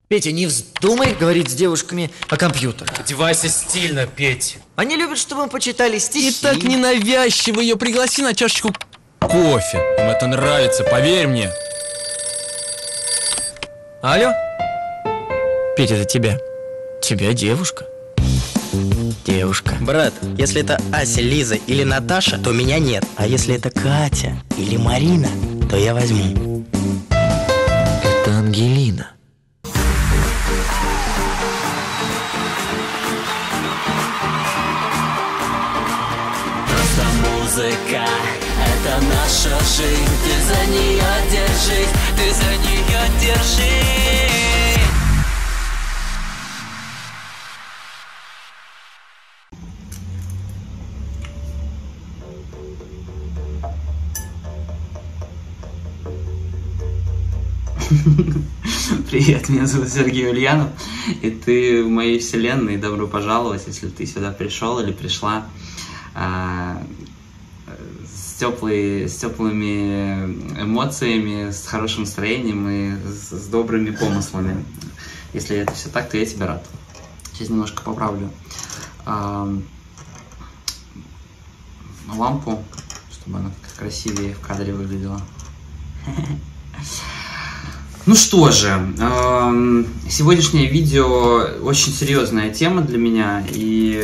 Петя, не вздумай говорить с девушками о компьютерах. Одевайся стильно, Петь. Они любят, чтобы мы почитали стихи. И так ненавязчиво ее пригласи на чашечку кофе. Им это нравится, поверь мне. Алло? Петя, это тебя. Тебя девушка. Девушка. Брат, если это Ася, Лиза или Наташа, то меня нет. А если это Катя или Марина, то я возьму. Это Ангелина. Просто музыка, это наша жизнь. Ты за нее держись, ты за нее держись. Привет, меня зовут Сергей Ульянов, и ты в моей вселенной. Добро пожаловать, если ты сюда пришел или пришла с теплыми эмоциями, с хорошим настроением и с добрыми помыслами. Если это все так, то я тебе рад. Сейчас немножко поправлю лампу, чтобы она красивее в кадре выглядела. Ну что же, сегодняшнее видео очень серьезная тема для меня, и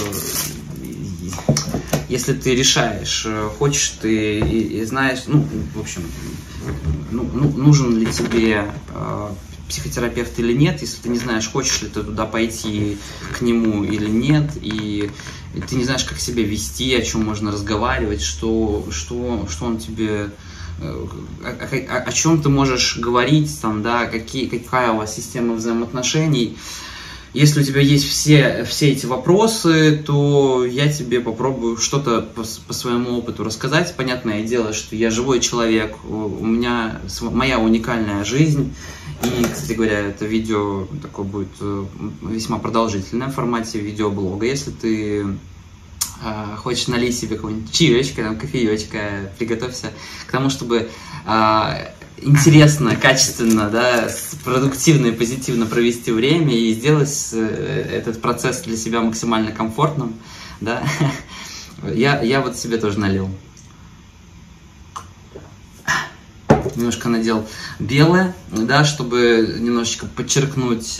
если ты решаешь, хочешь ты и знаешь, ну, в общем, нужен ли тебе психотерапевт или нет, если ты не знаешь, хочешь ли ты туда пойти к нему или нет, и ты не знаешь, как себя вести, о чем можно разговаривать, что он тебе... О чем ты можешь говорить, там, да, какая у вас система взаимоотношений. Если у тебя есть все эти вопросы, то я тебе попробую что-то по своему опыту рассказать. Понятное дело, что я живой человек, у меня моя уникальная жизнь. И, кстати говоря, это видео такое будет весьма продолжительное в формате видеоблога. Если ты хочешь налить себе какого-нибудь чаечка, кофеечка, приготовься к тому, чтобы интересно, качественно, да, продуктивно и позитивно провести время и сделать этот процесс для себя максимально комфортным, да. Я вот себе тоже налил. Немножко надел белое, да, чтобы немножечко подчеркнуть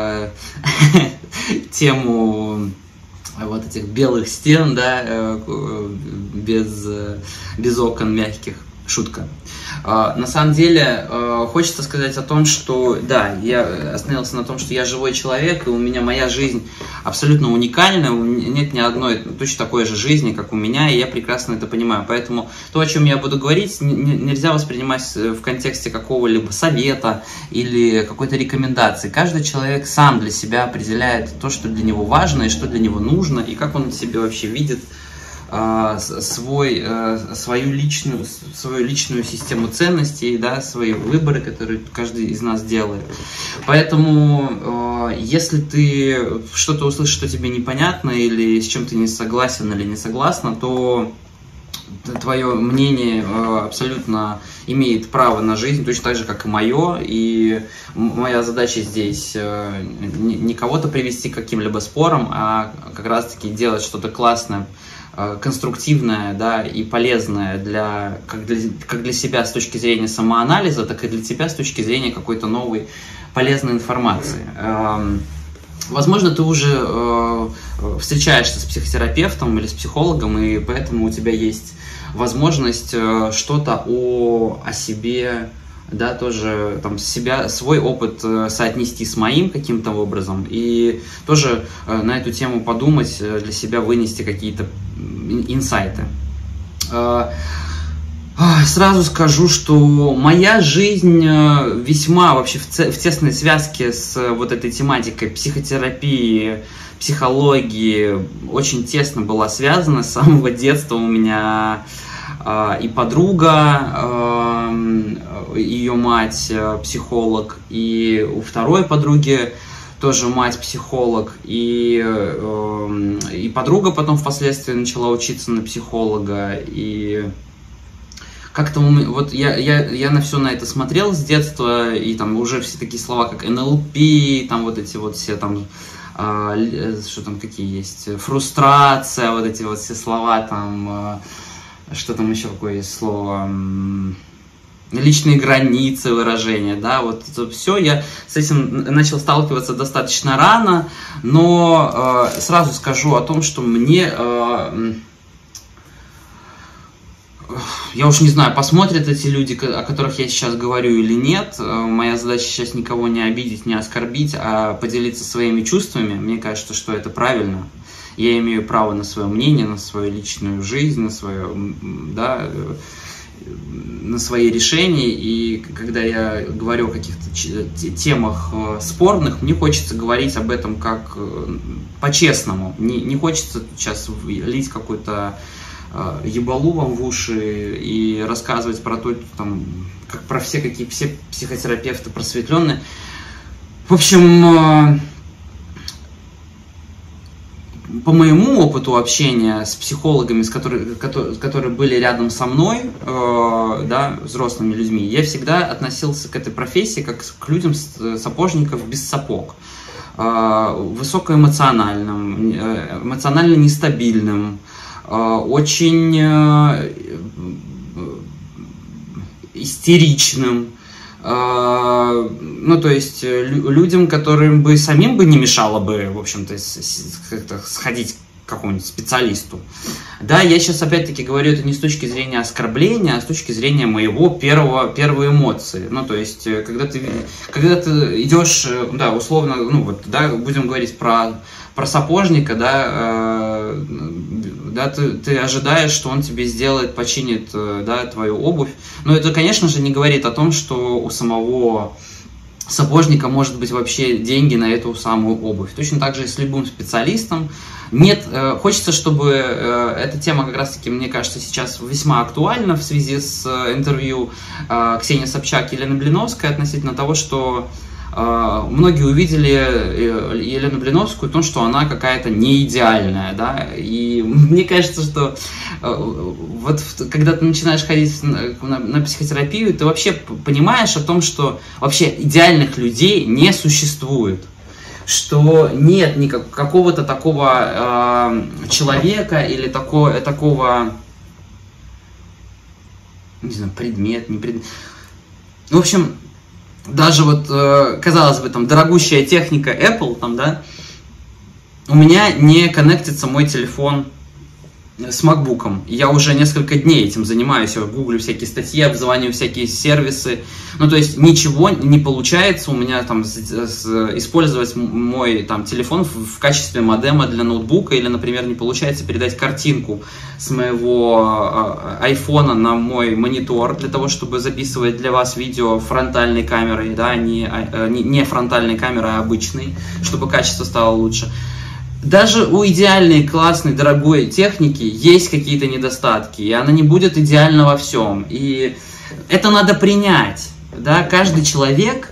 тему вот этих белых стен, да, без окон мягких. Шутка. На самом деле, хочется сказать о том, что, да, я остановился на том, что я живой человек, и у меня моя жизнь абсолютно уникальна, нет ни одной точно такой же жизни, как у меня, и я прекрасно это понимаю. Поэтому то, о чем я буду говорить, нельзя воспринимать в контексте какого-либо совета или какой-то рекомендации. Каждый человек сам для себя определяет то, что для него важно, и что для него нужно, и как он себе вообще видит свою личную систему ценностей, да, свои выборы, которые каждый из нас делает. Поэтому, если ты что-то услышишь, что тебе непонятно, или с чем ты не согласен или не согласна, то твое мнение абсолютно имеет право на жизнь, точно так же, как и мое. И моя задача здесь не кого-то привести к каким-либо спорам, а как раз-таки делать что-то классное, конструктивное, да, и полезное как для себя с точки зрения самоанализа, так и для тебя с точки зрения какой-то новой полезной информации. Возможно, ты уже встречаешься с психотерапевтом или с психологом, и поэтому у тебя есть возможность что-то о себе, да, тоже там свой опыт соотнести с моим каким-то образом, и тоже на эту тему подумать, для себя вынести какие-то инсайты. Сразу скажу, что моя жизнь весьма вообще в тесной связке с вот этой тематикой психотерапии, психологии, очень тесно была связана. С самого детства у меня и подруга, ее мать психолог, и у второй подруги тоже мать психолог, и подруга потом впоследствии начала учиться на психолога, и как-то вот я на все на это смотрел с детства, и там уже все такие слова, как НЛП, там вот эти вот все там, что там какие есть, фрустрация, вот эти вот все слова там, что там еще какое есть слово, личные границы выражения, да, вот это все, я с этим начал сталкиваться достаточно рано, но сразу скажу о том, что мне, я уж не знаю, посмотрят эти люди, о которых я сейчас говорю или нет, моя задача сейчас никого не обидеть, не оскорбить, а поделиться своими чувствами, мне кажется, что это правильно, я имею право на свое мнение, на свою личную жизнь, на свое, да, на свои решения, и когда я говорю о каких-то темах спорных, мне хочется говорить об этом как по-честному. Не хочется сейчас лить какой-то ебалу вам в уши и рассказывать про то, там, как про все психотерапевты просветленные. В общем, по моему опыту общения с психологами, которые были рядом со мной, да, взрослыми людьми, я всегда относился к этой профессии как к людям сапожников без сапог. Высокоэмоциональным, эмоционально нестабильным, очень истеричным. Ну, то есть, людям, которым бы самим бы не мешало бы, в общем-то, сходить к какому-нибудь специалисту. Да, я сейчас опять-таки говорю это не с точки зрения оскорбления, а с точки зрения моего первой эмоции. Ну, то есть, когда ты идешь, да, условно, ну, вот, да, будем говорить про сапожника, да, ты ожидаешь, что он тебе сделает, починит, да, твою обувь. Но это, конечно же, не говорит о том, что у самого сапожника может быть вообще деньги на эту самую обувь. Точно так же и с любым специалистом. Нет, хочется, чтобы эта тема как раз-таки, мне кажется, сейчас весьма актуальна в связи с интервью Ксении Собчак и Елены Блиновской относительно того, что многие увидели Елену Блиновскую, то, что она какая-то не идеальная, да, и мне кажется, что вот когда ты начинаешь ходить на психотерапию, ты вообще понимаешь о том, что вообще идеальных людей не существует, что нет какого-то такого человека или такого, не знаю, предмет, не предмет, в общем. Даже вот, казалось бы, там, дорогущая техника Apple, там, да, у меня не коннектится мой телефон с MacBook'ом. Я уже несколько дней этим занимаюсь, я гуглю всякие статьи, обзваниваю всякие сервисы. Ну, то есть, ничего не получается у меня там использовать мой там телефон в качестве модема для ноутбука, или, например, не получается передать картинку с моего айфона на мой монитор для того, чтобы записывать для вас видео фронтальной камерой, да, не фронтальной камерой, а обычной, чтобы качество стало лучше. Даже у идеальной, классной, дорогой техники есть какие-то недостатки, и она не будет идеальна во всем. И это надо принять. Да? Каждый человек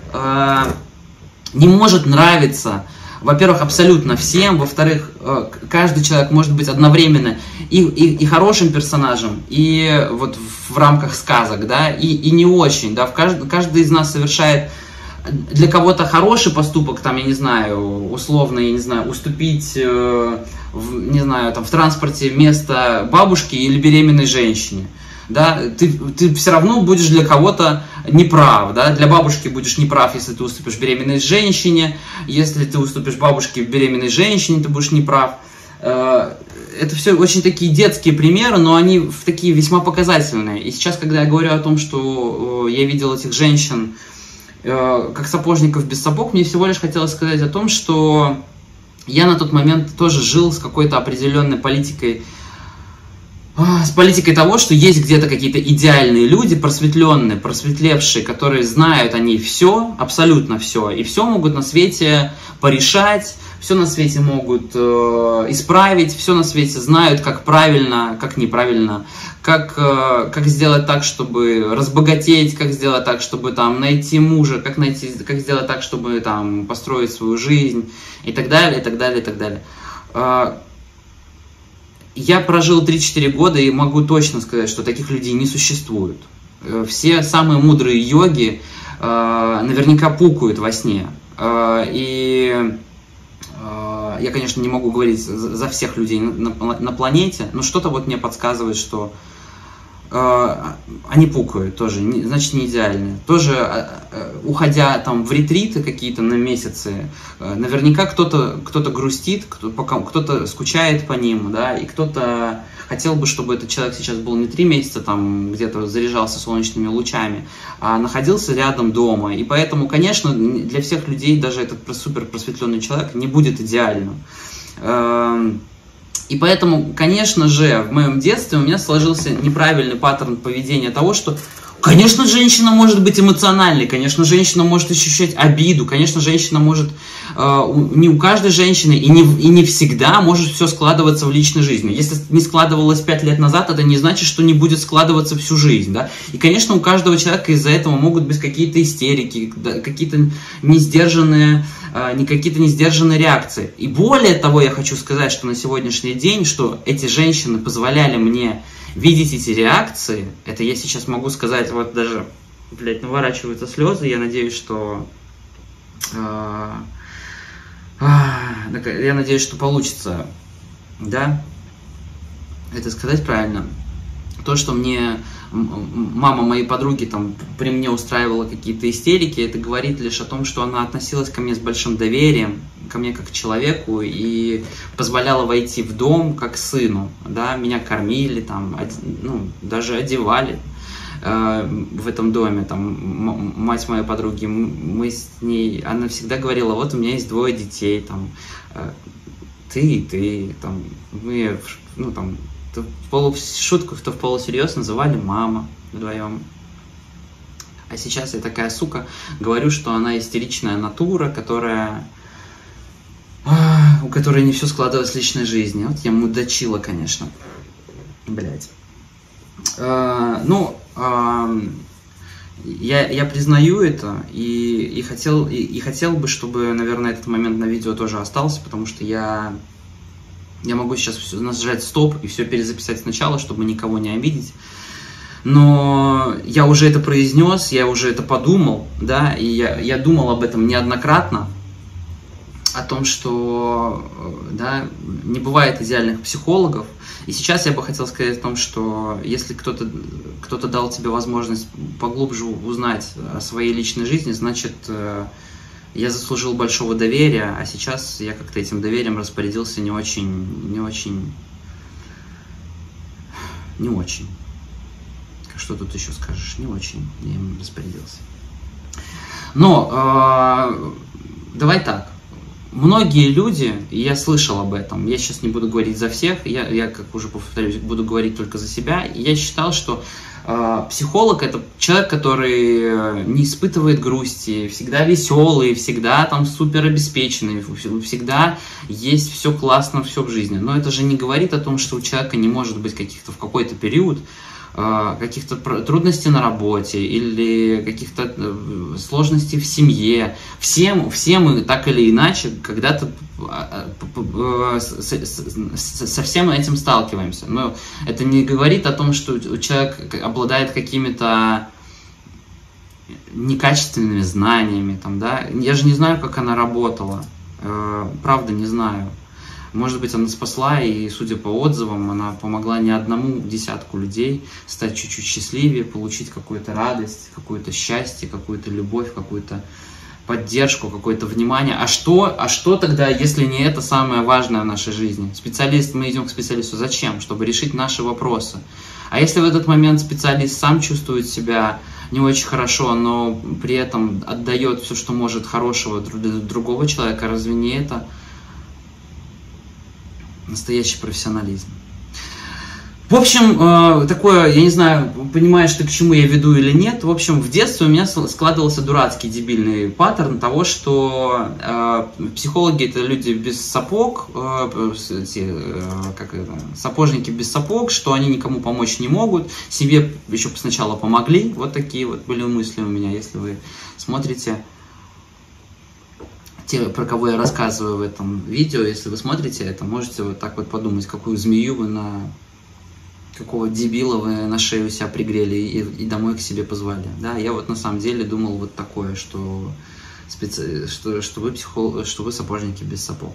не может нравиться, во-первых, абсолютно всем, во-вторых, каждый человек может быть одновременно и хорошим персонажем, и вот в рамках сказок, да, и не очень. Да? Каждый из нас совершает для кого-то хороший поступок, там, я не знаю, условно, я не знаю, уступить, не знаю, там, в транспорте место бабушке или беременной женщине, да, ты все равно будешь для кого-то неправ, да, для бабушки будешь неправ, если ты уступишь беременной женщине, если ты уступишь бабушке беременной женщине, ты будешь неправ. Это все очень такие детские примеры, но они такие весьма показательные. И сейчас, когда я говорю о том, что я видел этих женщин как сапожников без сапог, мне всего лишь хотелось сказать о том, что я на тот момент тоже жил с какой-то определенной политикой, с политикой того, что есть где-то какие-то идеальные люди, просветленные, просветлевшие, которые знают они все, абсолютно все, и все могут на свете порешать, все на свете могут исправить, все на свете знают, как правильно, как неправильно, как сделать так, чтобы разбогатеть, как сделать так, чтобы там найти мужа, как сделать так, чтобы там построить свою жизнь и так далее, и так далее, и так далее. я прожил 3-4 года и могу точно сказать, что таких людей не существует. Все самые мудрые йоги наверняка пукают во сне. И я, конечно, не могу говорить за всех людей на планете, но что-то вот мне подсказывает, что они пукают тоже, значит, не идеальные. Тоже, уходя там в ретриты какие-то на месяцы, наверняка кто-то грустит, кто-то скучает по ним, да, и кто-то хотел бы, чтобы этот человек сейчас был не 3 месяца там где-то заряжался солнечными лучами, а находился рядом дома. И поэтому, конечно, для всех людей даже этот супер просветленный человек не будет идеальным. И поэтому, конечно же, в моем детстве у меня сложился неправильный паттерн поведения того, что, конечно, женщина может быть эмоциональной, конечно, женщина может ощущать обиду, конечно, женщина может, не у каждой женщины и не всегда может все складываться в личной жизни. Если не складывалось 5 лет назад, это не значит, что не будет складываться всю жизнь, да. И, конечно, у каждого человека из-за этого могут быть какие-то истерики, какие-то несдержанные реакции. И более того, я хочу сказать, что на сегодняшний день, что эти женщины позволяли мне видеть эти реакции, это я сейчас могу сказать, вот даже, блядь, наворачиваются слезы, я надеюсь, что получится, да, это сказать правильно. То, что мне мама моей подруги там при мне устраивала какие-то истерики, это говорит лишь о том, что она относилась ко мне с большим доверием, ко мне как к человеку, и позволяла войти в дом как сыну, да, меня кормили, там, даже одевали в этом доме, там, мать моей подруги, мы с ней, она всегда говорила, вот у меня есть 2 детей, там, ты, там, мы, там, то в полушутках, то в полусерьез называли мама вдвоем. А сейчас я такая сука, говорю, что она истеричная натура, у которой не все складывалось в личной жизни. Вот я мудачила, конечно. Блять. Я признаю это и хотел бы, чтобы, наверное, этот момент на видео тоже остался, потому что я могу сейчас нажать стоп и все перезаписать сначала, чтобы никого не обидеть. Но я уже это произнес, я уже это подумал, да, и я думал об этом неоднократно, о том, что, да, не бывает идеальных психологов. И сейчас я бы хотел сказать о том, что если кто-то дал тебе возможность поглубже узнать о своей личной жизни, значит, я заслужил большого доверия, а сейчас я как-то этим доверием распорядился не очень. Что тут еще скажешь? Не очень я им распорядился. Но давай так. Многие люди, и я слышал об этом, я сейчас не буду говорить за всех, я как уже повторюсь, буду говорить только за себя. Я считал, что психолог — это человек, который не испытывает грусти, всегда веселый, всегда там супер обеспеченный, всегда есть все классно, все в жизни. Но это же не говорит о том, что у человека не может быть в какой-то период каких-то трудностей на работе или каких-то сложностей в семье. Все мы так или иначе когда-то со всем этим сталкиваемся. Но это не говорит о том, что человек обладает какими-то некачественными знаниями. Там, да? Я же не знаю, как она работала. Правда, не знаю. Может быть, она спасла, и, судя по отзывам, она помогла не одному десятку людей стать чуть-чуть счастливее, получить какую-то радость, какое-то счастье, какую-то любовь, какую-то поддержку, какое-то внимание. А что тогда, если не это самое важное в нашей жизни? Мы идем к специалисту зачем? Чтобы решить наши вопросы. А если в этот момент специалист сам чувствует себя не очень хорошо, но при этом отдает все, что может хорошего для другого человека, разве не это настоящий профессионализм? В общем, такое, я не знаю, понимаешь ты, к чему я веду или нет. В общем, в детстве у меня складывался дурацкий дебильный паттерн того, что психологи — это люди без сапог, сапожники без сапог, что они никому помочь не могут, себе еще сначала помогли. Вот такие вот были мысли у меня, если вы смотрите те, про кого я рассказываю в этом видео, если вы смотрите это, можете вот так вот подумать, какую змею вы какого дебила вы на шею себя пригрели и домой к себе позвали. Да, я вот на самом деле думал вот такое, что вы сапожники без сапог.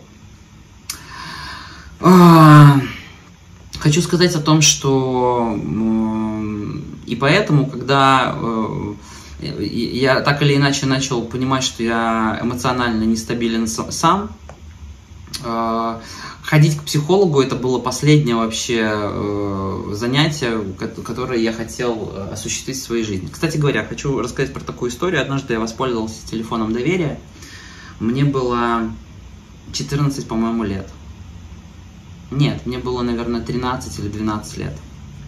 Хочу сказать о том, что и поэтому, когда я так или иначе начал понимать, что я эмоционально нестабилен сам, ходить к психологу — это было последнее вообще занятие, которое я хотел осуществить в своей жизни. Кстати говоря, хочу рассказать про такую историю. Однажды я воспользовался телефоном доверия. Мне было 14, по-моему, лет. Нет, мне было, наверное, 13 или 12 лет.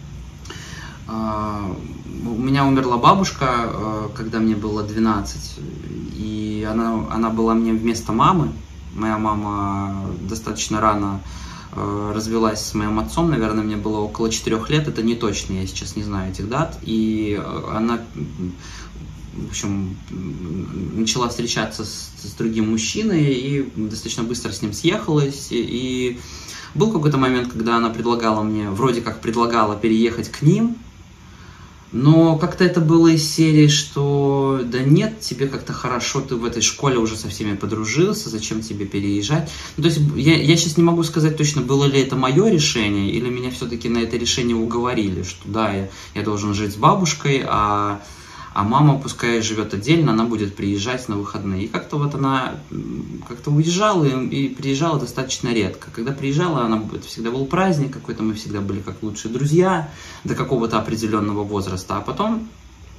У меня умерла бабушка, когда мне было 12, и она была мне вместо мамы. Моя мама достаточно рано развелась с моим отцом, наверное, мне было около 4 лет, это не точно, я сейчас не знаю этих дат, и она, в общем, начала встречаться с другим мужчиной и достаточно быстро с ним съехалась, и был какой-то момент, когда она предлагала мне, вроде как предлагала переехать к ним, но как-то это было из серии, что да нет, тебе как-то хорошо, ты в этой школе уже со всеми подружился, зачем тебе переезжать? Ну, то есть я сейчас не могу сказать точно, было ли это мое решение, или меня все-таки на это решение уговорили, что да, я должен жить с бабушкой, а мама пускай живет отдельно, она будет приезжать на выходные. И как-то вот она как-то уезжала и приезжала достаточно редко. Когда приезжала, это всегда был праздник какой-то, мы всегда были как лучшие друзья до какого-то определенного возраста. А потом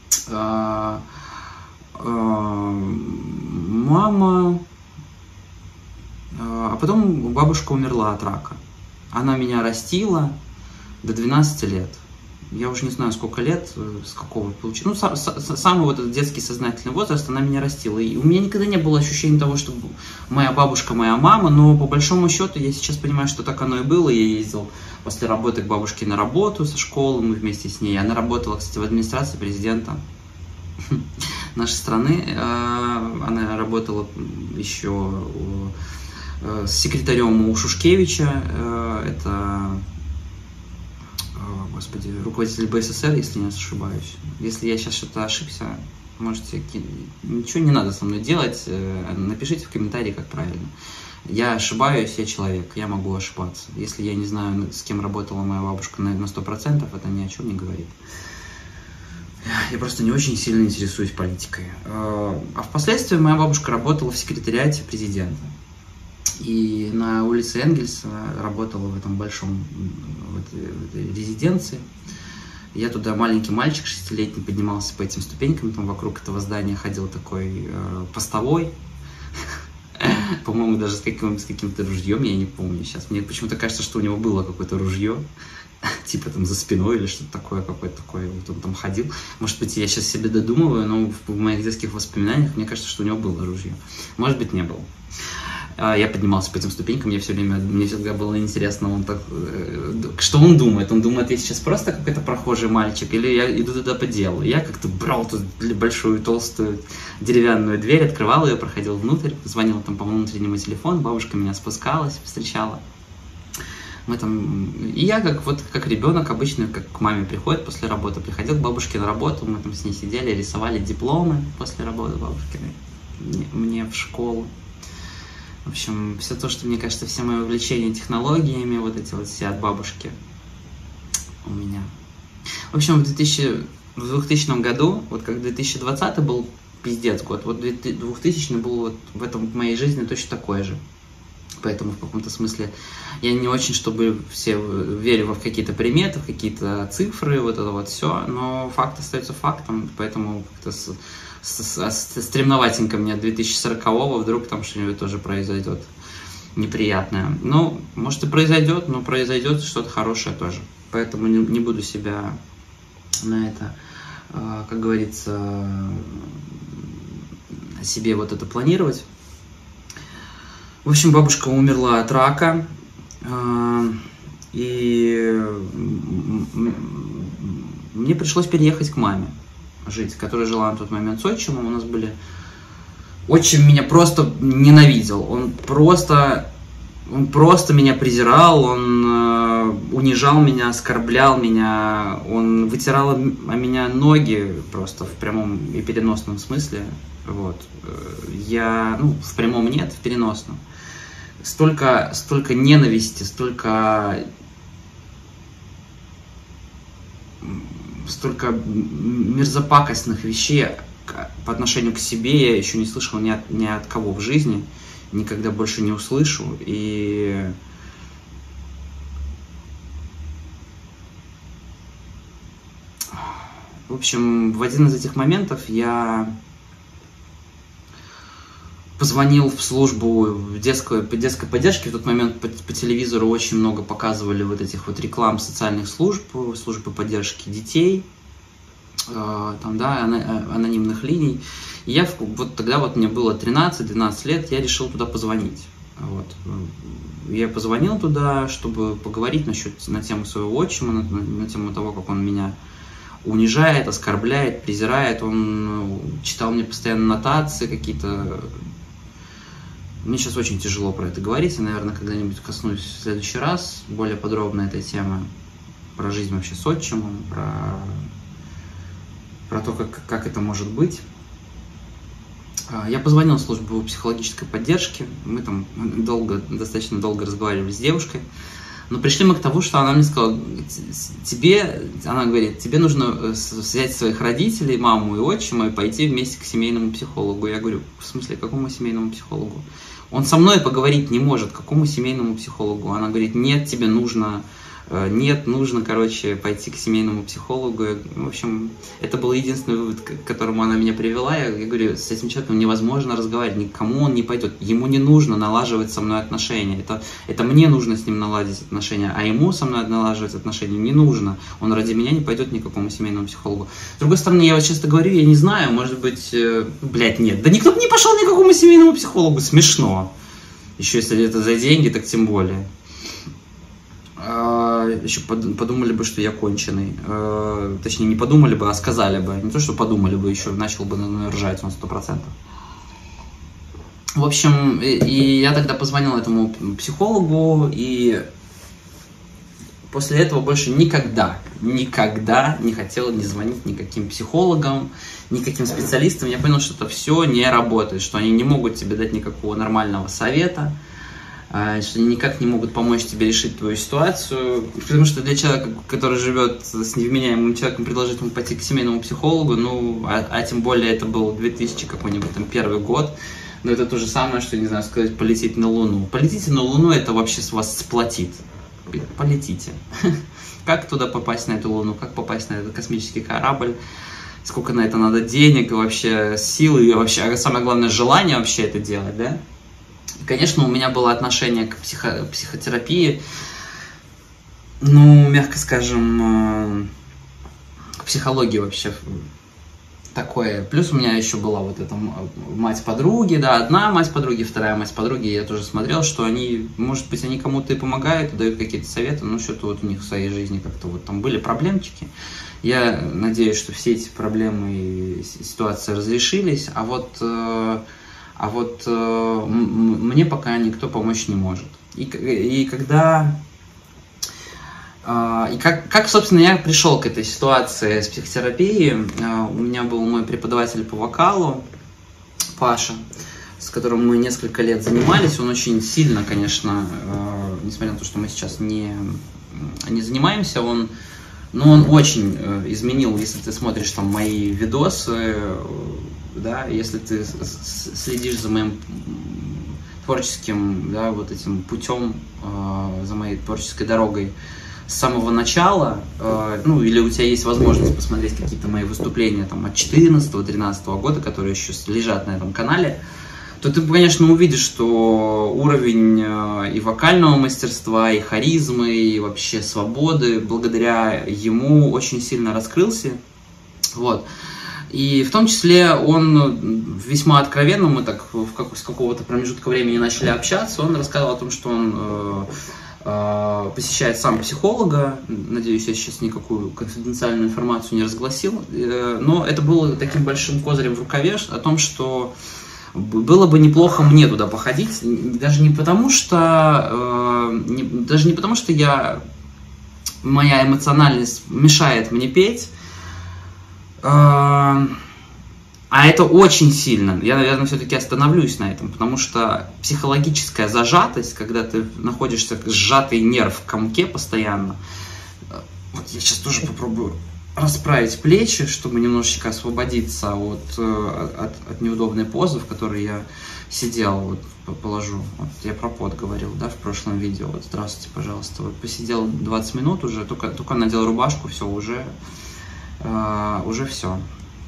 потом бабушка умерла от рака. Она меня растила до 12 лет. Я уже не знаю, сколько лет, с какого получилось. Ну, самый вот этот детский сознательный возраст, она меня растила. И у меня никогда не было ощущения того, что моя бабушка, моя мама, но по большому счету я сейчас понимаю, что так оно и было. Я ездил после работы к бабушке на работу со школы, мы вместе с ней. Она работала, кстати, в администрации президента нашей страны. Она работала еще с секретарем у Шушкевича. Это... Господи, руководитель БССР, если не ошибаюсь. Если я сейчас что-то ошибся, можете... Ничего не надо со мной делать, напишите в комментарии, как правильно. Я ошибаюсь, я человек, я могу ошибаться. Если я не знаю, с кем работала моя бабушка на 100%, это ни о чем не говорит. Я просто не очень сильно интересуюсь политикой. А впоследствии моя бабушка работала в секретариате президента. И на улице Энгельса работала в этом большом в этой резиденции. Я туда, маленький мальчик 6-летний, поднимался по этим ступенькам, там вокруг этого здания ходил такой постовой. По-моему, даже с каким-то ружьем, я не помню сейчас. Мне почему-то кажется, что у него было какое-то ружье, типа там за спиной или что-то такое, какое-то такое, вот он там ходил. Может быть, я сейчас себе додумываю, но в моих детских воспоминаниях мне кажется, что у него было ружье. Может быть, не было. Я поднимался по этим ступенькам, мне всегда было интересно, что он думает. Он думает, я сейчас просто какой-то прохожий мальчик, или я иду туда по делу. Я как-то брал тут большую толстую деревянную дверь, открывал ее, проходил внутрь, звонил там по внутреннему телефону, бабушка меня спускалась, встречала. И я как ребенок обычно, как к маме приходит после работы, приходил к бабушке на работу, мы там с ней сидели, рисовали дипломы после работы бабушкиной мне в школу. В общем, все то, что, мне кажется, все мои увлечения технологиями, вот эти вот все от бабушки у меня. В общем, в 2000 году, вот как 2020 был пиздец год, вот 2000 был вот в моей жизни точно такой же. Поэтому в каком-то смысле я не очень, чтобы все верили в какие-то приметы, в какие-то цифры, вот это вот все, но факт остается фактом, поэтому как-то стремноватенько мне 2040-го вдруг там что-нибудь тоже произойдет неприятное. Ну, может и произойдет, но произойдет что-то хорошее тоже. Поэтому не буду себя на это, как говорится, себе вот это планировать. В общем, бабушка умерла от рака, и мне пришлось переехать к маме жить, которая жила на тот момент с отчимом. У нас были отчим меня просто ненавидел. Он просто меня презирал, он унижал меня, оскорблял меня, он вытирал о меня ноги просто в прямом и переносном смысле. Вот. В прямом нет, в переносном. Столько ненависти, столько мерзопакостных вещей по отношению к себе я еще не слышал ни от кого в жизни, никогда больше не услышу. И в общем, в один из этих моментов я позвонил в службу детской поддержки. В тот момент по телевизору очень много показывали вот этих вот реклам социальных службы поддержки детей, там, да, анонимных линий. И я вот тогда вот мне было 13-12 лет, я решил туда позвонить. Вот. Я позвонил туда, чтобы поговорить на тему своего отчима, на тему того, как он меня унижает, оскорбляет, презирает. Он читал мне постоянно нотации какие-то. Мне сейчас очень тяжело про это говорить, я, наверное, когда-нибудь коснусь в следующий раз более подробно этой темы, про жизнь вообще с отчимом, про то, как это может быть. Я позвонил в службу психологической поддержки, мы там достаточно долго разговаривали с девушкой, но пришли мы к тому, что она мне сказала, она говорит, тебе нужно взять своих родителей, маму и отчима, и пойти вместе к семейному психологу. Я говорю, в смысле, к какому семейному психологу? Он со мной поговорить не может, к какому семейному психологу? Она говорит, нет, тебе нужно короче, пойти к семейному психологу. В общем, это был единственный вывод, к которому она меня привела. Я говорю, с этим человеком невозможно разговаривать, никому он не пойдет. Ему не нужно налаживать со мной отношения. Это мне нужно с ним наладить отношения, а ему со мной налаживать отношения не нужно. Он ради меня не пойдет ни к какому семейному психологу. С другой стороны, я вот часто говорю, я не знаю, может быть, нет. Да никто бы не пошел ни к какому семейному психологу, смешно. Еще если это за деньги, так тем более. Еще подумали бы, что я конченый. Точнее, не подумали бы, а сказали бы. Не то, что подумали бы, еще начал бы ржать на 100%. В общем, и я тогда позвонил этому психологу, и после этого больше никогда не хотел не звонить никаким психологам, никаким специалистам. Я понял, что это все не работает, что они не могут тебе дать никакого нормального совета, что они никак не могут помочь тебе решить твою ситуацию. Потому что для человека, который живет с невменяемым человеком, предложить ему пойти к семейному психологу, а тем более это был 2000 какой-нибудь там первый год, но это то же самое, что, не знаю, сказать, полететь на Луну. Полетите на Луну, это вообще с вас сплотит. Полетите. Как туда попасть, на эту Луну, как попасть на этот космический корабль, сколько на это надо денег, и вообще силы, и вообще, а самое главное, желание вообще это делать, да? И, конечно, у меня было отношение к психотерапии, мягко скажем, к психологии вообще такое. Плюс у меня еще была вот эта мать подруги, да, одна мать подруги, вторая мать подруги. Я тоже смотрел, что они, может быть, они кому-то и помогают, дают какие-то советы, но что-то вот у них в своей жизни как-то вот там были проблемчики. Я надеюсь, что все эти проблемы и ситуации разрешились, а вот мне пока никто помочь не может. Как, собственно, я пришел к этой ситуации с психотерапией. У меня был мой преподаватель по вокалу, Паша, с которым мы несколько лет занимались. Он очень сильно, конечно, несмотря на то, что мы сейчас не занимаемся, он очень изменил, если ты смотришь там мои видосы, да, если ты следишь за моим творческим, да, вот этим путем, за моей творческой дорогой с самого начала, или у тебя есть возможность посмотреть какие-то мои выступления там, от 2014-2013 года, которые еще лежат на этом канале, то ты, конечно, увидишь, что уровень и вокального мастерства, и харизмы, и вообще свободы благодаря ему очень сильно раскрылся. Вот. И в том числе он весьма откровенно, мы так с какого-то промежутка времени начали общаться, он рассказывал о том, что он посещает сам психолога. Надеюсь, я сейчас никакую конфиденциальную информацию не разгласил, но это было таким большим козырем в рукаве о том, что было бы неплохо мне туда походить, даже не потому что, моя эмоциональность мешает мне петь, а это очень сильно. Я, наверное, все-таки остановлюсь на этом, потому что психологическая зажатость, когда ты находишься сжатый нерв в комке постоянно. Вот я сейчас тоже попробую расправить плечи, чтобы немножечко освободиться от неудобной позы, в которой я сидел. Вот положу. Вот я про пот говорил, да, в прошлом видео. Вот, здравствуйте, пожалуйста. Вот посидел 20 минут уже, только надел рубашку, все, уже все.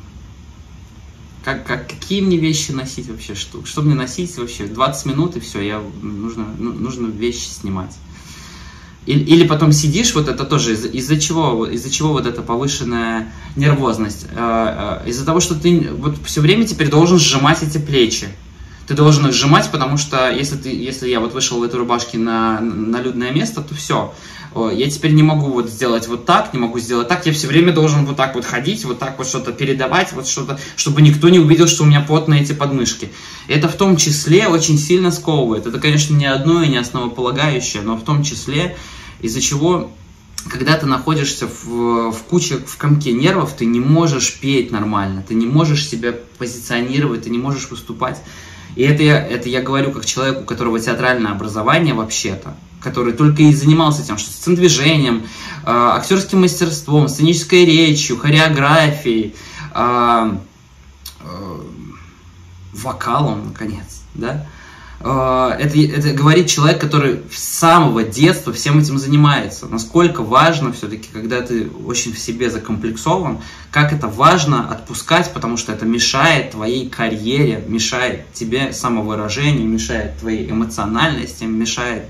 Какие мне вещи носить вообще? Что мне носить вообще? 20 минут и все, нужно вещи снимать. Или потом сидишь, вот это тоже, из-за чего вот эта повышенная нервозность? Из-за того, что ты вот все время теперь должен сжимать эти плечи. Ты должен их сжимать, потому что если я вот вышел в этой рубашке на людное место, то все. Я теперь не могу вот сделать вот так, не могу сделать так. Я все время должен вот так вот ходить, вот так вот что-то передавать, вот что-то, чтобы никто не увидел, что у меня потные эти подмышки. Это в том числе очень сильно сковывает. Это, конечно, не одно и не основополагающее, но в том числе, из-за чего, когда ты находишься в комке нервов, ты не можешь петь нормально, ты не можешь себя позиционировать, ты не можешь выступать. И это я говорю как человек, у которого театральное образование вообще-то, который только и занимался тем, что сцендвижением, актерским мастерством, сценической речью, хореографией, вокалом, наконец, да? Это говорит человек, который с самого детства всем этим занимается. Насколько важно все-таки, когда ты очень в себе закомплексован, как это важно отпускать, потому что это мешает твоей карьере, мешает тебе самовыражению, мешает твоей эмоциональности, мешает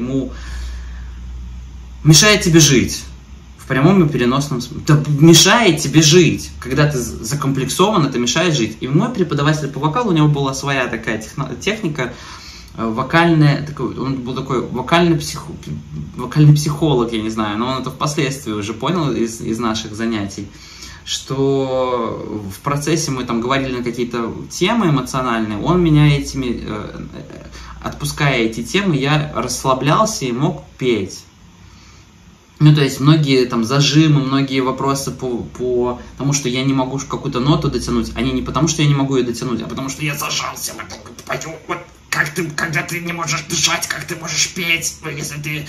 тебе жить. В прямом и переносном смысле. Это мешает тебе жить. Когда ты закомплексован, это мешает жить. И мой преподаватель по вокалу, у него была своя такая техника, вокальная, он был такой вокальный психолог, я не знаю, но он это впоследствии уже понял из наших занятий, что в процессе мы там говорили на какие-то темы эмоциональные, он меня отпуская эти темы, я расслаблялся и мог петь. Ну, то есть, многие там зажимы, многие вопросы по тому, что я не могу какую-то ноту дотянуть, они не потому, что я не могу ее дотянуть, а потому, что я зажался, вот когда ты не можешь дышать, как ты можешь петь, если ты...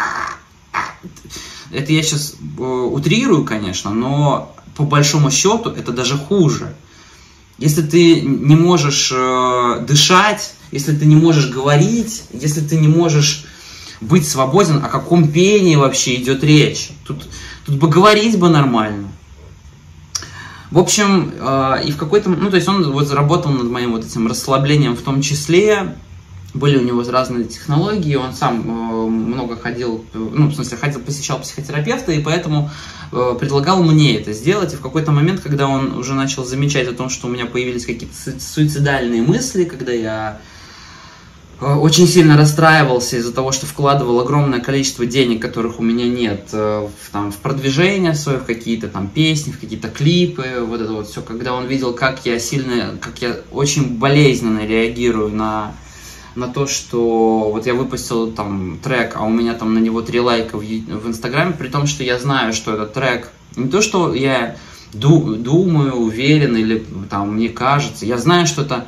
Это я сейчас утрирую, конечно, но по большому счету это даже хуже. Если ты не можешь дышать, если ты не можешь говорить, если ты не можешь быть свободен, о каком пении вообще идет речь? Тут бы говорить бы нормально. В общем, и в какой-то... Ну, то есть он вот заработал над моим вот этим расслаблением в том числе. Были у него разные технологии, он сам много ходил, ну, в смысле, посещал психотерапевта, и поэтому предлагал мне это сделать. И в какой-то момент, когда он уже начал замечать о том, что у меня появились какие-то суицидальные мысли, когда я очень сильно расстраивался из-за того, что вкладывал огромное количество денег, которых у меня нет, в продвижение свое, в какие-то там песни, в какие-то клипы, вот это вот все. Когда он видел, как я очень болезненно реагирую на то, что вот я выпустил там трек, а у меня там на него 3 лайка в Инстаграме, при том, что я знаю, что этот трек, не то, что я думаю, уверен, или там мне кажется, я знаю, что это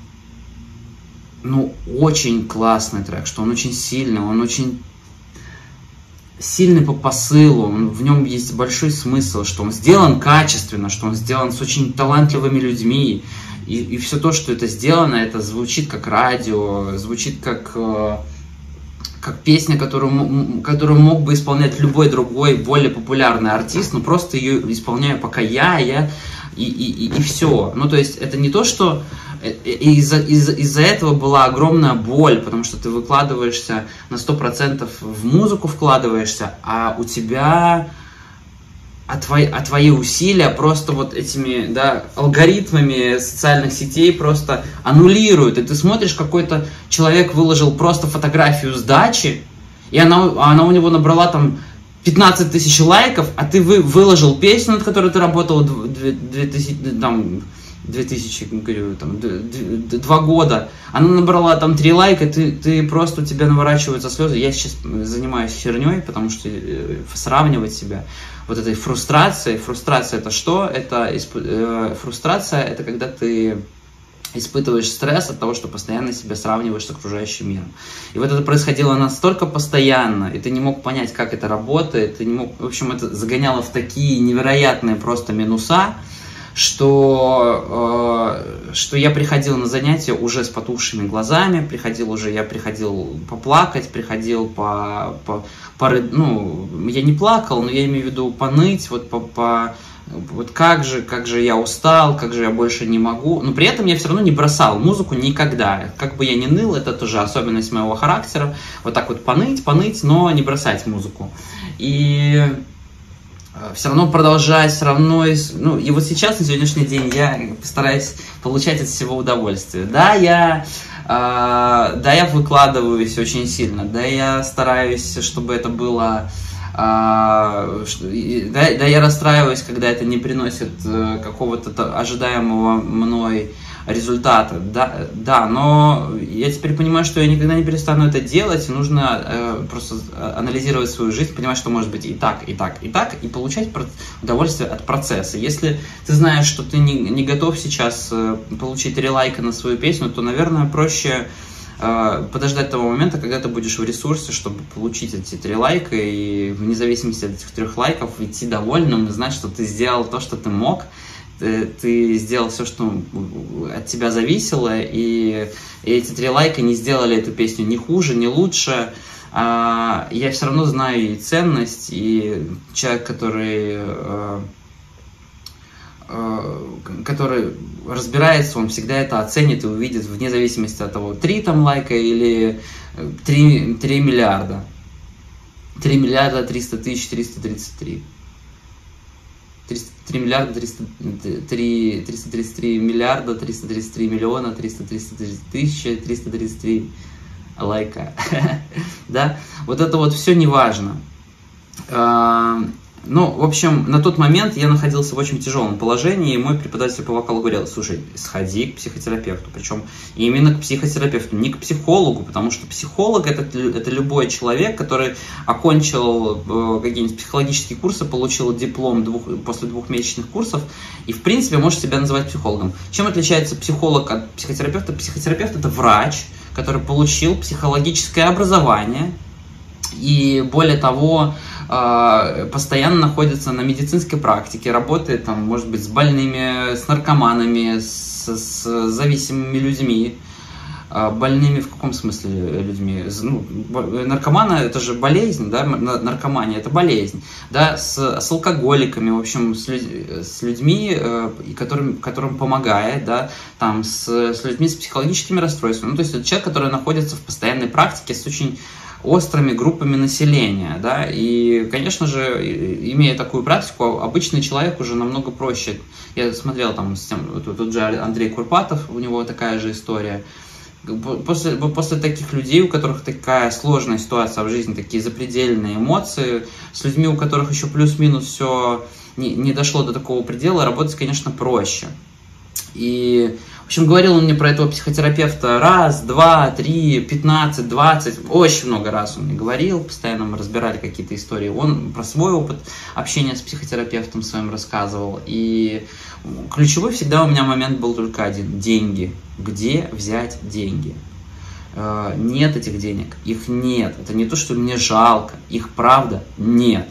очень классный трек, что он очень сильный, он очень сильный по посылу, в нем есть большой смысл, что он сделан качественно, что он сделан с очень талантливыми людьми, и все то, что это сделано, это звучит как радио, звучит как песня, которую мог бы исполнять любой другой, более популярный артист, но просто ее исполняю пока я и все. Ну, то есть, это не то, что... Из-за этого была огромная боль, потому что ты выкладываешься на 100% в музыку вкладываешься, а у тебя... твои усилия просто вот этими, да, алгоритмами социальных сетей просто аннулируют. И ты смотришь, какой-то человек выложил просто фотографию с дачи, и она у него набрала там 15 тысяч лайков, а ты выложил песню, над которой ты работал 2000, говорю, там, 2 года, она набрала там 3 лайка, ты просто, у тебя наворачиваются слезы. Я сейчас занимаюсь херней, потому что сравнивать себя вот этой фрустрацией. Фрустрация это что? Фрустрация это когда ты испытываешь стресс от того, что постоянно себя сравниваешь с окружающим миром. И вот это происходило настолько постоянно, и ты не мог понять, как это работает, ты не мог, в общем, это загоняло в такие невероятные просто минуса, что я приходил на занятия уже с потухшими глазами, я приходил поплакать, приходил я не плакал, но я имею в виду поныть, вот как же я устал, как же я больше не могу. Но при этом я все равно не бросал музыку никогда. Как бы я ни ныл, это тоже особенность моего характера. Вот так вот поныть, но не бросать музыку. И все равно продолжать, все равно... и вот сейчас, на сегодняшний день, я постараюсь получать от всего удовольствие. Да, я выкладываюсь очень сильно, да, я стараюсь, чтобы это было... я расстраиваюсь, когда это не приносит какого-то ожидаемого мной результата, да, но я теперь понимаю, что я никогда не перестану это делать, и нужно просто анализировать свою жизнь, понимать, что может быть и так, и так, и так, и получать удовольствие от процесса. Если ты знаешь, что ты не готов сейчас получить 3 лайка на свою песню, то, наверное, проще подождать того момента, когда ты будешь в ресурсе, чтобы получить эти 3 лайка, и вне зависимости от этих 3 лайков идти довольным и знать, что ты сделал то, что ты мог, ты сделал все, что от тебя зависело, и эти 3 лайка не сделали эту песню ни хуже, ни лучше. Я все равно знаю ей ценность, и человек, который разбирается, он всегда это оценит и увидит вне зависимости от того, 3 там лайка или 3 миллиарда. 3 миллиарда 300 тысяч 333. 3 миллиарда 333 миллиарда 333 миллиона 333 тысячи 333 лайка. Да? Вот это вот все не важно. В общем, на тот момент я находился в очень тяжелом положении, и мой преподаватель по вокалу говорил: слушай, сходи к психотерапевту, причем именно к психотерапевту, не к психологу, потому что психолог это любой человек, который окончил какие-нибудь психологические курсы, получил диплом после 2-месячных курсов, и в принципе может себя называть психологом. Чем отличается психолог от психотерапевта? Психотерапевт это врач, который получил психологическое образование, и более того, постоянно находится на медицинской практике, работает там, может быть, с больными, с наркоманами, с зависимыми людьми. Больными в каком смысле людьми? Наркоманы это же болезнь, да, наркомания это болезнь, да, с алкоголиками, в общем, с людьми, которым помогает, да, там, с людьми с психологическими расстройствами. То есть это человек, который находится в постоянной практике с очень острыми группами населения, да, и, конечно же, имея такую практику, обычный человек уже намного проще. Я смотрел там, тут же Андрей Курпатов, у него такая же история. После таких людей, у которых такая сложная ситуация в жизни, такие запредельные эмоции, с людьми, у которых еще плюс-минус все не дошло до такого предела, работать, конечно, проще. И, в общем, говорил он мне про этого психотерапевта 1, 2, 3, 15, 20, очень много раз он мне говорил, постоянно мы разбирали какие-то истории. Он про свой опыт общения с психотерапевтом своим рассказывал. И ключевой всегда у меня момент был только один – деньги. Где взять деньги? Нет этих денег, их нет. Это не то, что мне жалко, их правда нет.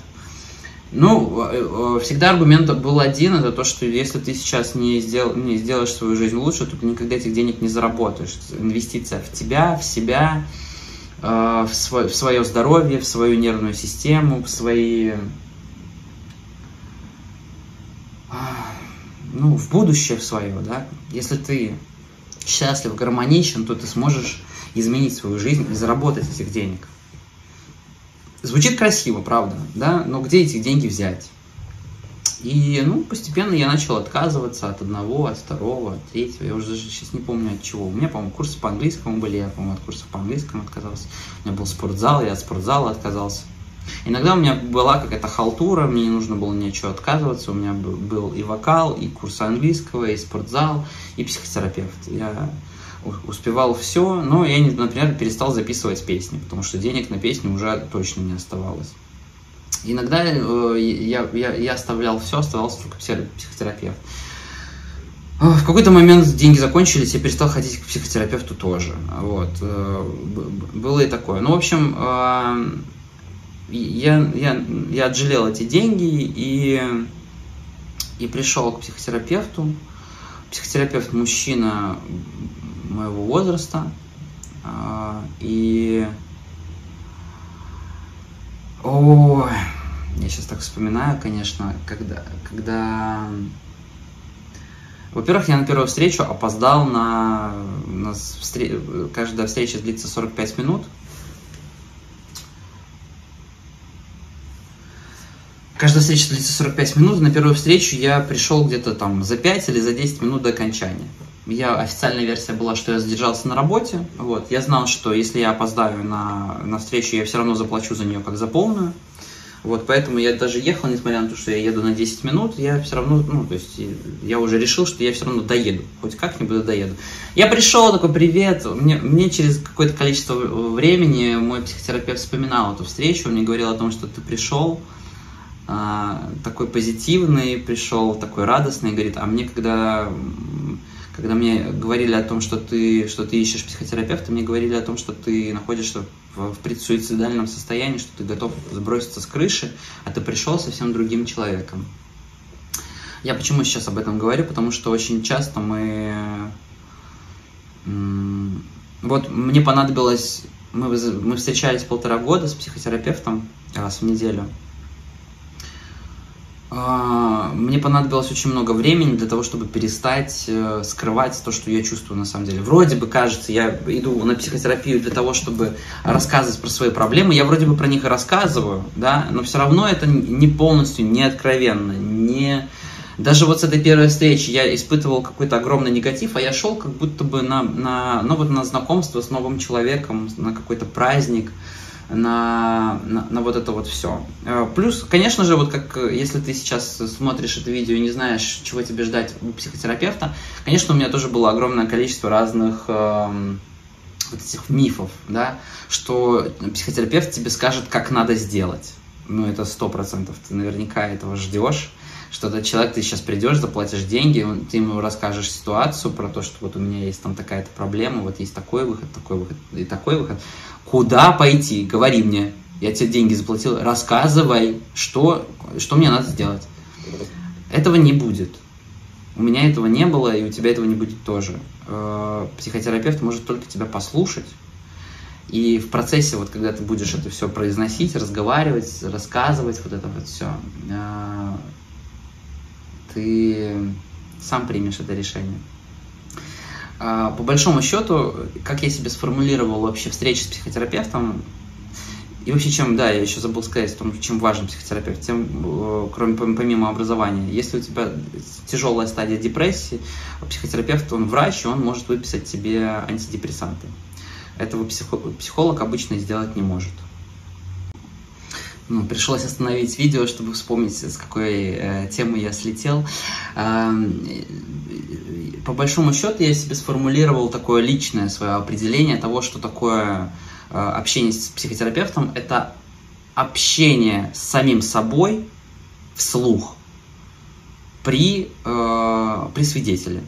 Всегда аргумент был один, это то, что если ты сейчас не сделаешь свою жизнь лучше, то ты никогда этих денег не заработаешь. Инвестиция в тебя, в себя, в свое здоровье, в свою нервную систему, в будущее свое, да. Если ты счастлив, гармоничен, то ты сможешь изменить свою жизнь и заработать этих денег. Звучит красиво, правда, да? Но где эти деньги взять? И, постепенно я начал отказываться от одного, от второго, от третьего. Я уже сейчас не помню от чего. У меня, по-моему, курсы по английскому были, я, по-моему, от курсов по английскому отказался. У меня был спортзал, я от спортзала отказался. Иногда у меня была какая-то халтура, мне не нужно было ни от чего отказываться, у меня был и вокал, и курс английского, и спортзал, и психотерапевт. Я успевал все, но я, например, перестал записывать песни, потому что денег на песни уже точно не оставалось. Иногда я оставлял все, оставался только психотерапевт. В какой-то момент деньги закончились, я перестал ходить к психотерапевту тоже. Вот. Было и такое. Ну, в общем, я отжалел эти деньги и пришел к психотерапевту. Психотерапевт мужчина моего возраста. И... Ой, я сейчас так вспоминаю, конечно, когда... Во-первых, я на первую встречу опоздал каждая встреча длится 45 минут. Каждая встреча длится 45 минут. На первую встречу я пришел где-то там за 5 или за 10 минут до окончания. Официальная версия была, что я задержался на работе. Вот. Я знал, что если я опоздаю на встречу, я все равно заплачу за нее как за полную. Вот, поэтому я даже ехал, несмотря на то, что я еду на 10 минут, я все равно, то есть я уже решил, что я все равно доеду, хоть как-нибудь доеду. Я пришел, такой, привет, мне через какое-то количество времени мой психотерапевт вспоминал эту встречу, он мне говорил о том, что ты пришел, такой позитивный, пришел такой радостный, говорит, а мне когда мне говорили о том, что ты ищешь психотерапевта, мне говорили о том, что ты находишься в предсуицидальном состоянии, что ты готов сброситься с крыши, а ты пришел совсем другим человеком. Я почему сейчас об этом говорю? Потому что очень часто вот мне понадобилось... Мы встречались 1,5 года с психотерапевтом раз в неделю. Мне понадобилось очень много времени для того, чтобы перестать скрывать то, что я чувствую на самом деле. Вроде бы, кажется, я иду на психотерапию для того, чтобы рассказывать про свои проблемы. Я вроде бы про них и рассказываю, да, но все равно это не полностью, не откровенно, Даже вот с этой первой встречи я испытывал какой-то огромный негатив, а я шел как будто бы на знакомство с новым человеком, на какой-то праздник, на вот это вот все. Плюс, конечно же, вот как если ты сейчас смотришь это видео и не знаешь, чего тебе ждать у психотерапевта, конечно, у меня тоже было огромное количество разных вот этих мифов, да, что психотерапевт тебе скажет, как надо сделать. Ну, это 100%. Ты наверняка этого ждешь, что этот человек, ты сейчас придешь, заплатишь деньги, ты ему расскажешь ситуацию про то, что вот у меня есть там такая-то проблема, вот есть такой выход и такой выход. Куда пойти? Говори мне. Я тебе деньги заплатил. Рассказывай, что мне надо сделать. Этого не будет. У меня этого не было, и у тебя этого не будет тоже. Психотерапевт может только тебя послушать. И в процессе, вот когда ты будешь это все произносить, разговаривать, рассказывать, вот это вот все, ты сам примешь это решение. По большому счету, как я себе сформулировал вообще встречи с психотерапевтом, и вообще я еще забыл сказать о том, чем важен психотерапевт, помимо образования. Если у тебя тяжелая стадия депрессии, психотерапевт, он врач, и он может выписать тебе антидепрессанты. Этого психолог обычно сделать не может. Пришлось остановить видео, чтобы вспомнить, с какой темы я слетел. По большому счету я себе сформулировал такое личное свое определение того, что такое общение с психотерапевтом. Это общение с самим собой вслух при свидетеле.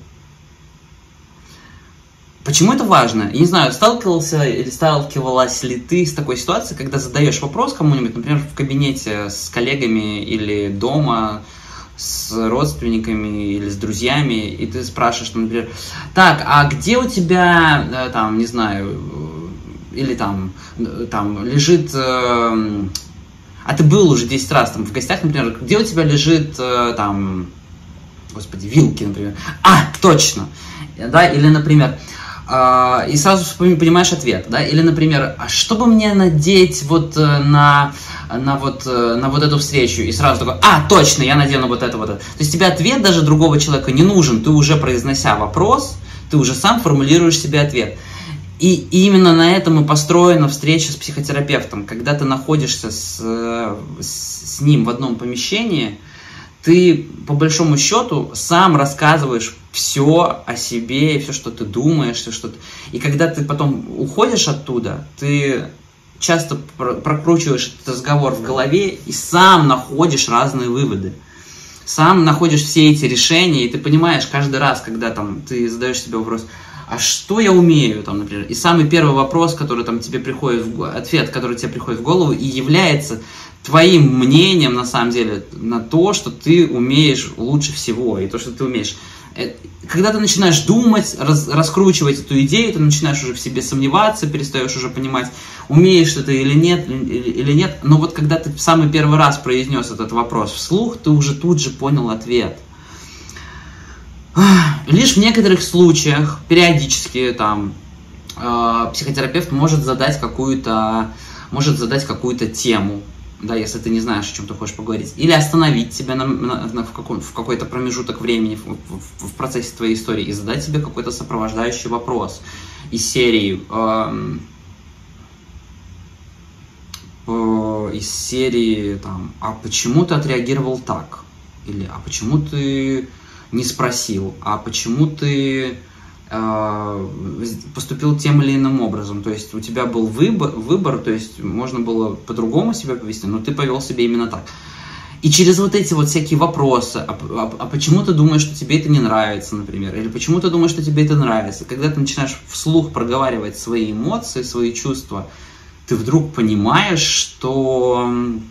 Почему это важно? Я не знаю, сталкивалась ли ты с такой ситуацией, когда задаешь вопрос кому-нибудь, например, в кабинете с коллегами или дома, с родственниками или с друзьями, и ты спрашиваешь, например, так, а где у тебя, там, не знаю, или там лежит, а ты был уже 10 раз там в гостях, например, где у тебя лежит, там, господи, вилки, например, точно, да, или, например, и сразу понимаешь ответ, да, или, например, а что бы мне надеть вот на вот эту встречу, и сразу такой, точно, я надену вот это. То есть тебе ответ даже другого человека не нужен, ты уже произнося вопрос, ты уже сам формулируешь себе ответ. И именно на этом и построена встреча с психотерапевтом. Когда ты находишься с ним в одном помещении, ты, по большому счету, сам рассказываешь все о себе, все, что ты думаешь, все, что ты... И когда ты потом уходишь оттуда, ты часто прокручиваешь этот разговор в голове и сам находишь разные выводы. Сам находишь все эти решения, и ты понимаешь каждый раз, когда там, ты задаешь себе вопрос, а что я умею, там, например, и самый первый вопрос, который там тебе приходит, ответ, который тебе приходит в голову, и является твоим мнением, на самом деле, на то, что ты умеешь лучше всего, и то, что ты умеешь. Когда ты начинаешь думать, раскручивать эту идею, ты начинаешь уже в себе сомневаться, перестаешь уже понимать, умеешь ты или нет, но вот когда ты в самый первый раз произнес этот вопрос вслух, ты уже тут же понял ответ. Лишь в некоторых случаях, периодически, там, психотерапевт может задать какую-то тему, да, если ты не знаешь, о чем ты хочешь поговорить, или остановить тебя в какой-то промежуток времени в процессе твоей истории и задать тебе какой-то сопровождающий вопрос из серии, там, а почему ты отреагировал так? Или а почему ты не спросил, а почему ты поступил тем или иным образом. То есть у тебя был выбор, то есть можно было по-другому себя повести, но ты повел себя именно так. И через вот эти вот всякие вопросы, а почему ты думаешь, что тебе это не нравится, например, или почему ты думаешь, что тебе это нравится, когда ты начинаешь вслух проговаривать свои эмоции, свои чувства, ты вдруг понимаешь, что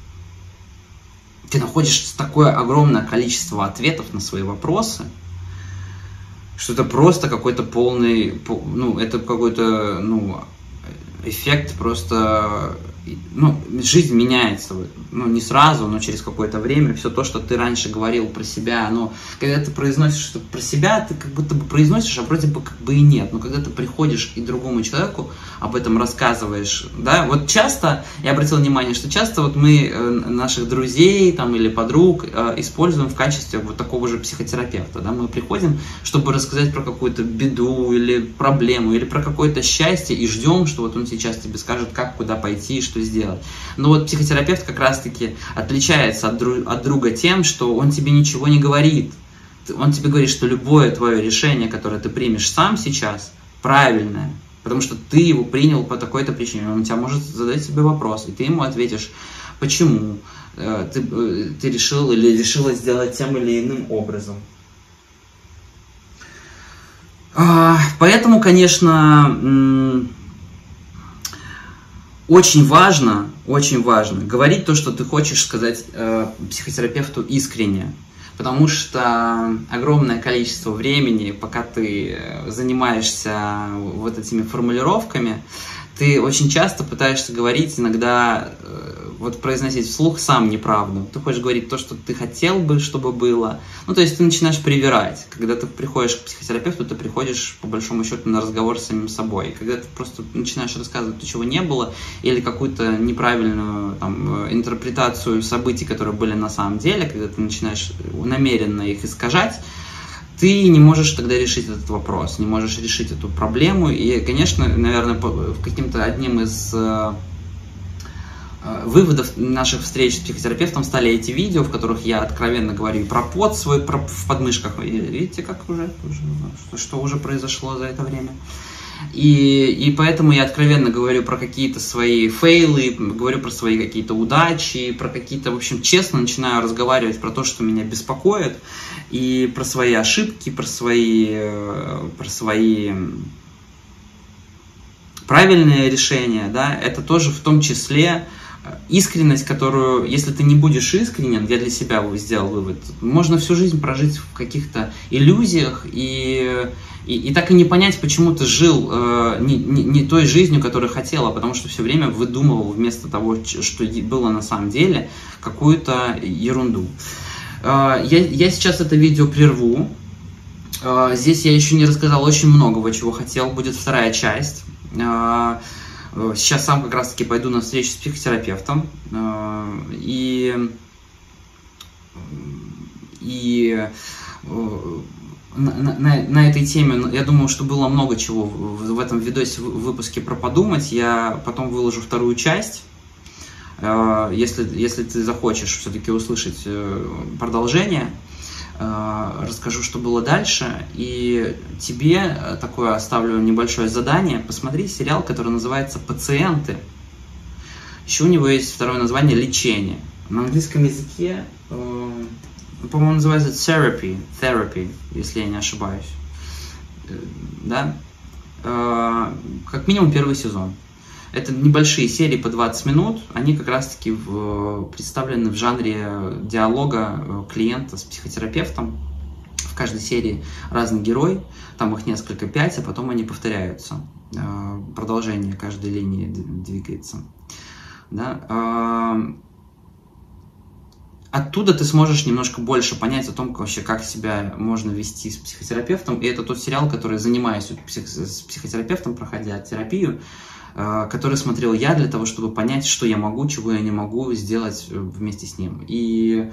ты находишь такое огромное количество ответов на свои вопросы, что это просто какой-то полный, это какой-то, эффект просто, жизнь меняется, не сразу, но через какое-то время. Все то, что ты раньше говорил про себя, когда ты произносишь что-то про себя, ты как будто бы произносишь, а вроде бы как бы и нет. Но когда ты приходишь и другому человеку об этом рассказываешь, да, вот часто, я обратил внимание, что часто вот мы наших друзей там, или подруг используем в качестве вот такого же психотерапевта, да, мы приходим, чтобы рассказать про какую-то беду или проблему, или про какое-то счастье, и ждем, что вот он сейчас тебе скажет, как, куда пойти, что сделать. Но вот психотерапевт как раз-таки отличается от друга тем, что он тебе ничего не говорит. Он тебе говорит, что любое твое решение, которое ты примешь сам сейчас, правильное, потому что ты его принял по такой-то причине. Он тебя может задать себе вопрос, и ты ему ответишь, почему ты решил или решила сделать тем или иным образом. Поэтому, конечно, очень важно говорить то, что ты хочешь сказать психотерапевту искренне, потому что огромное количество времени, пока ты занимаешься вот этими формулировками, ты очень часто пытаешься говорить, иногда вот произносить вслух сам неправду. Ты хочешь говорить то, что ты хотел бы, чтобы было. То есть ты начинаешь привирать. Когда ты приходишь к психотерапевту, ты приходишь, по большому счету, на разговор с самим собой. Когда ты просто начинаешь рассказывать то, чего не было, или какую-то неправильную интерпретацию событий, которые были на самом деле, когда ты начинаешь намеренно их искажать, ты не можешь тогда решить этот вопрос, не можешь решить эту проблему. И, конечно, наверное, каким-то одним из выводов наших встреч с психотерапевтом стали эти видео, в которых я откровенно говорю про пот свой в подмышках. Видите, как что уже произошло за это время. И поэтому я откровенно говорю про какие-то свои фейлы, говорю про свои какие-то удачи, про какие-то, в общем, честно начинаю разговаривать про то, что меня беспокоит, и про свои ошибки, про свои правильные решения, да, это тоже в том числе искренность, которую, если ты не будешь искренен, я для себя сделал вывод, можно всю жизнь прожить в каких-то иллюзиях и так и не понять, почему ты жил не той жизнью, которую хотел, а потому что все время выдумывал вместо того, что было на самом деле, какую-то ерунду. Я сейчас это видео прерву. Здесь я еще не рассказал очень многого, чего хотел. Будет вторая часть. Сейчас сам как раз-таки пойду на встречу с психотерапевтом. И на этой теме, я думаю, что было много чего в этом видосе, в выпуске про подумать. Я потом выложу вторую часть. Если ты захочешь все-таки услышать продолжение, расскажу, что было дальше. И тебе такое оставлю небольшое задание. Посмотри сериал, который называется «Пациенты». Еще у него есть второе название «Лечение». На английском языке, по-моему, называется therapy, если я не ошибаюсь. Да? Как минимум первый сезон. Это небольшие серии по 20 минут. Они как раз-таки представлены в жанре диалога клиента с психотерапевтом. В каждой серии разный герой. Там их несколько, 5, а потом они повторяются. Продолжение каждой линии двигается. Да? Оттуда ты сможешь немножко больше понять о том, вообще, как себя можно вести с психотерапевтом. И это тот сериал, который, занимаясь с психотерапевтом, проходя терапию, который смотрел я для того, чтобы понять, что я могу, чего я не могу сделать вместе с ним. И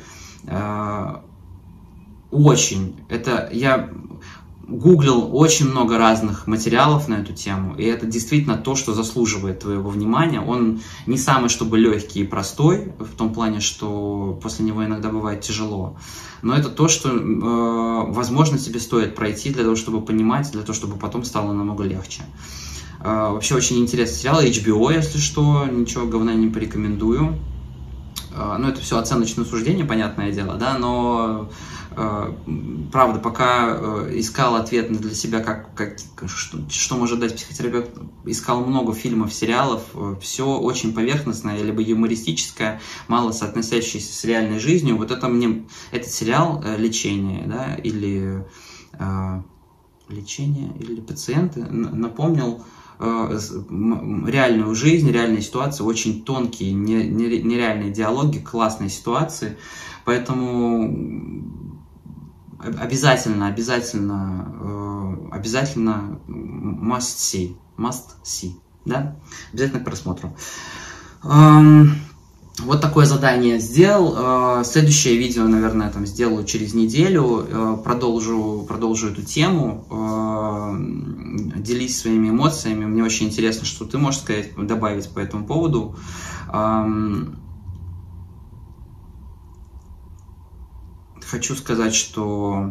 я гуглил очень много разных материалов на эту тему, и это действительно то, что заслуживает твоего внимания. Он не самый, чтобы легкий и простой, в том плане, что после него иногда бывает тяжело, но это то, что, возможно, тебе стоит пройти для того, чтобы понимать, для того, чтобы потом стало намного легче. Вообще очень интересный сериал, HBO, если что, ничего говна не порекомендую. Ну, это все оценочное суждение, понятное дело, да, но правда, пока искал ответ для себя, что может дать психотерапевт, искал много фильмов, сериалов, все очень поверхностное, либо юмористическое, мало соотносящееся с реальной жизнью. Вот это этот сериал «Лечение», да, или «Лечение», или «Пациенты» напомнил реальную жизнь, реальные ситуации, очень тонкие, нереальные диалоги, классные ситуации, поэтому обязательно must see, да, обязательно к просмотру. Вот такое задание сделал. Следующее видео, наверное, там сделаю через неделю. Продолжу эту тему. Делись своими эмоциями. Мне очень интересно, что ты можешь сказать, добавить по этому поводу. Хочу сказать, что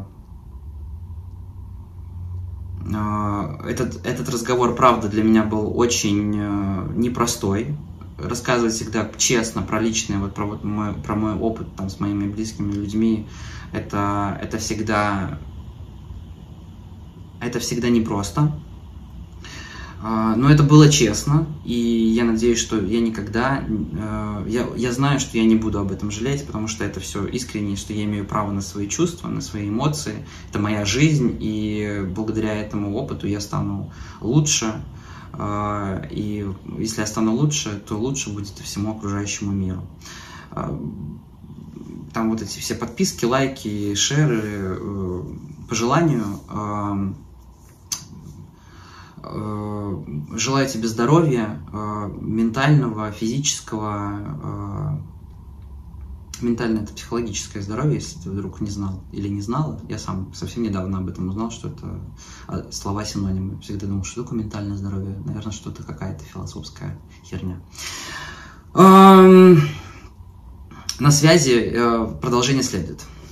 этот разговор, правда, для меня был очень непростой. Рассказывать всегда честно про личное, вот про мой опыт там, с моими близкими людьми, это всегда непросто. Но это было честно, и я надеюсь, что я никогда... Я знаю, что я не буду об этом жалеть, потому что это все искренне, что я имею право на свои чувства, на свои эмоции. Это моя жизнь, и благодаря этому опыту я стану лучше. И если я стану лучше, то лучше будет и всему окружающему миру. Там вот эти все подписки, лайки, шеры, по желанию. Желаю тебе здоровья, ментального, физического. Ментальное — это психологическое здоровье, если ты вдруг не знал или не знала. Я сам совсем недавно об этом узнал, что это слова-синонимы. Всегда думал, что такое ментальное здоровье. Наверное, что-то какая-то философская херня. На связи, продолжение следует.